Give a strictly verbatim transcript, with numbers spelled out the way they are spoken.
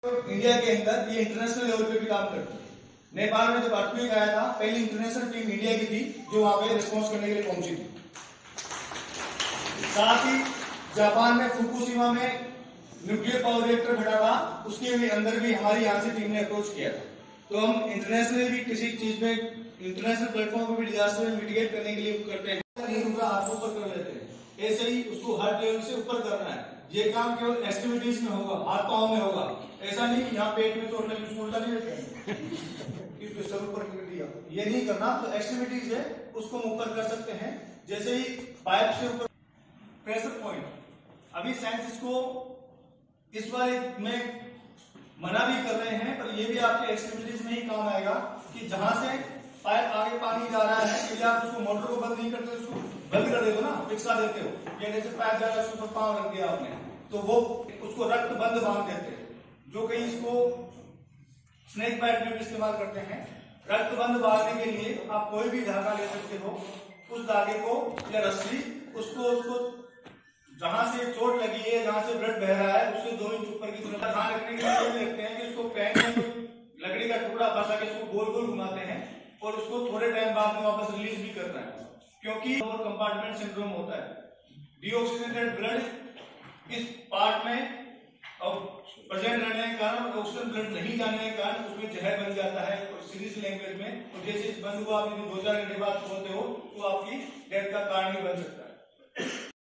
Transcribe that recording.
India के अंदर ये इंटरनेशनल लेवल पे भी काम करती है। नेपाल में जब अर्थक्वेक आया था, पहली इंटरनेशनल टीम इंडिया की थी जो वहां पे रिस्पॉन्स करने के लिए पहुंची थी। साथ ही जापान में फुकुशिमा में न्यूक्लियर पावर रिएक्टर फटा था, उसके भी अंदर भी हमारी यहाँ से टीम ने अप्रोच किया था। तो हम इंटरनेशनली भी किसी चीज में इंटरनेशनल प्लेटफॉर्म पर भी डिजास्टर में मिटिगेट करने के लिए करते हैं। नहीं रुका, हाथ ऊपर कर लेते हैं, ऐसे ही उसको हर लेवल से ऊपर करना है। ये काम केवल एक्टिविटीज में होगा, हाथ पांव में होगा। ऐसा नहीं कि यहाँ पेट में तोड़ने की उल्टा नहीं रखते इसको सर ऊपर कर दिया, ये नहीं करना। तो एक्टिविटीज है उसको ऊपर कर सकते हैं, जैसे ही पाइप से ऊपर प्रेशर पॉइंट। अभी साइंस इसको इस बार में मना भी कर रहे हैं, पर ये भी आपके एक्टिविटीज में ही काम आएगा कि जहां से पाइप आगे पानी जा रहा है, यदि आप उसको मोटर को बंद नहीं करते, उसको बंद कर देते हो ना, फिक्सा देते हो, या जैसे पाइप जा रहा है उसके ऊपर पांव रख दिया आपने, तो वो उसको रक्त बंद बांध देते हैं, जो कहीं इसको स्नेक बाइट में भी इस्तेमाल करते हैं। रक्त बंद बांधने के लिए आप कोई भी धागा ले सकते हो, उस धागे को या रस्सी उसको उसको जहां से चोट लगी है, जहां से ब्लड बह रहा है, उससे दो इंच ऊपर की तरफ ध्यान रखने के लिए लगते हैं कि उसको पैन में लकड़ी का टुकड़ा फंसा के उसको गोल गोल घुमाते हैं और उसको थोड़े टाइम बाद में वापस रिलीज भी करना है, क्योंकि और कंपार्टमेंट सिंड्रोम होता है। डीऑक्सीजनेटेड ब्लड इस पार्ट में और प्रेजेंट रहने के कारण ऑक्सीजन ब्लड नहीं जाने के कारण उसमें जहर बन जाता है सीरीज लैंग्वेज में, और जैसे बंद हुआ आप दो चार घंटे बाद खोलते हो तो आपकी डेथ का कारण ही बन सकता है।